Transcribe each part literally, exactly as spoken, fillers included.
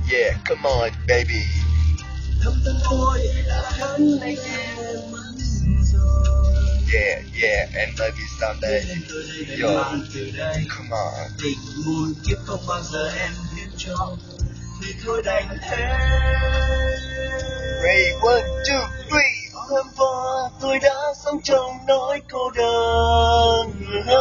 Yeah, come on, baby. Thâm tâm tôi đã khấn anh em mất rồi. Yeah, yeah, and maybe someday. Nên tôi đây đây Yo, mang từ đây. come on. Tình muôn kiếp không bao giờ em hiến cho, thì thôi đành thế. Ready, one, two, three. Hôm qua tôi đã sống trong nỗi cô đơn.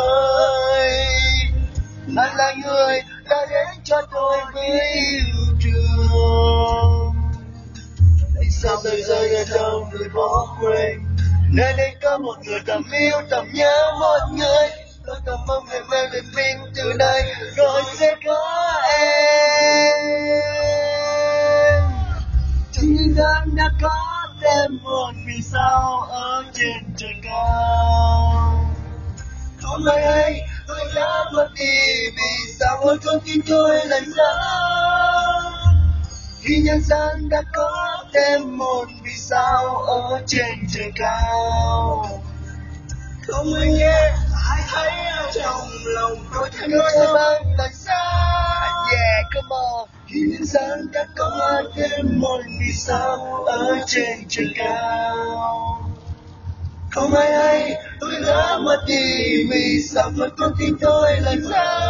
Lại là người đã đến cho tôi với yêu thương. Tại sao tôi rơi ở đâu người bỏ quên? Nơi đây có một người thầm yêu thầm nhớ một người. Tôi thầm mong ngày mai về bình từ đây rồi sẽ có em. Trong nhân gian đã có thêm một vì sao ở trên trời cao. Không ai hay tôi đã mất đi, vì sao mỗi con tim tôi lạnh giá. Khi nhân gian đã có thêm một vì sao ở trên trời cao. Không ai nghe, ai thấy ở trong lòng tôi thêm nỗi sao băng tại sao. Yeah, come on. Khi nhân gian đã có thêm một vì sao ở trên trời cao. Không ai hay tôi đã mất đi, vì sao vẫn con tim tôi lạnh giá.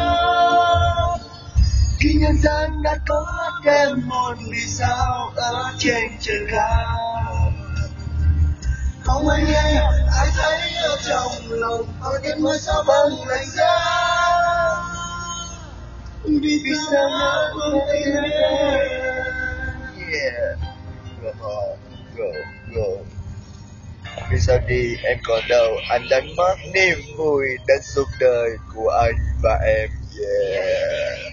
Khi nhân gian đã có thêm một vì sao ở trên trời cao. Không ai nghe, ai thấy ở trong lòng tôi thêm ngôi sao băng lạnh giá. Vì sao nó không tin em. Yeah, come on, go, go. Vì sao đi em còn đâu, anh đánh mất niềm vui đến suốt đời của anh và em. Yeah.